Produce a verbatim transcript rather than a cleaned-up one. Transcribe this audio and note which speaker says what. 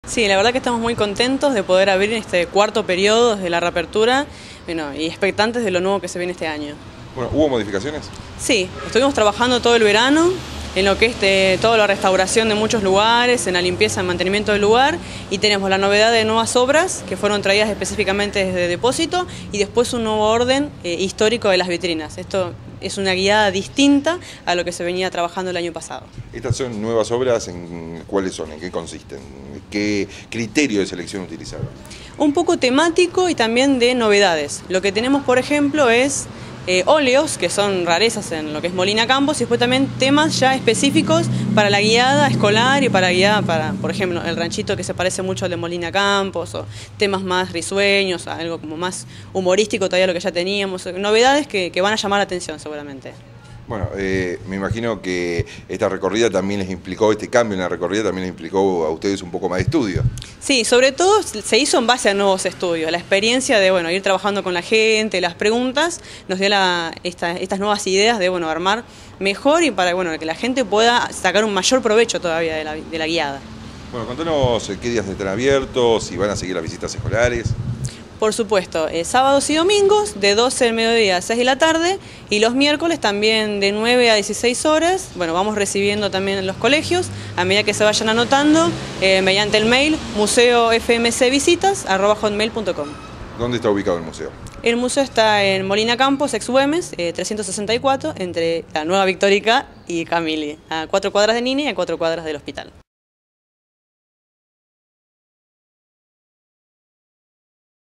Speaker 1: Sí, la verdad que estamos muy contentos de poder abrir este cuarto periodo desde la reapertura, bueno, y expectantes de lo nuevo que se viene este año.
Speaker 2: Bueno, ¿hubo modificaciones?
Speaker 1: Sí, estuvimos trabajando todo el verano en lo que es de, toda la restauración de muchos lugares, en la limpieza y mantenimiento del lugar, y tenemos la novedad de nuevas obras que fueron traídas específicamente desde Depósito y después un nuevo orden eh, histórico de las vitrinas. Esto es una guiada distinta a lo que se venía trabajando el año pasado.
Speaker 2: ¿Estas son nuevas obras? ¿En cuáles son? ¿En qué consisten? ¿Qué criterio de selección utilizaron?
Speaker 1: Un poco temático y también de novedades. Lo que tenemos, por ejemplo, es eh, óleos, que son rarezas en lo que es Molina Campos, y después también temas ya específicos para la guiada escolar y para guiada para, por ejemplo, el ranchito que se parece mucho al de Molina Campos, o temas más risueños, algo como más humorístico todavía lo que ya teníamos. Novedades que, que van a llamar la atención seguramente.
Speaker 2: Bueno, eh, me imagino que esta recorrida también les implicó, este cambio en la recorrida también les implicó a ustedes un poco más de estudio.
Speaker 1: Sí, sobre todo se hizo en base a nuevos estudios. La experiencia de bueno ir trabajando con la gente, las preguntas, nos dio la, esta, estas nuevas ideas de bueno armar mejor y para bueno que la gente pueda sacar un mayor provecho todavía de la, de la guiada.
Speaker 2: Bueno, contanos qué días están abiertos, si van a seguir las visitas escolares.
Speaker 1: Por supuesto, eh, sábados y domingos de doce del mediodía a seis de la tarde y los miércoles también de nueve a dieciséis horas. Bueno, vamos recibiendo también en los colegios a medida que se vayan anotando eh, mediante el mail museo f m c visitas arroba hotmail punto com.
Speaker 2: ¿Dónde está ubicado el museo?
Speaker 1: El museo está en Molina Campos, ex Güemes, eh, trescientos sesenta y cuatro, entre la Nueva Victórica y Camili, a cuatro cuadras de Nini y a cuatro cuadras del hospital.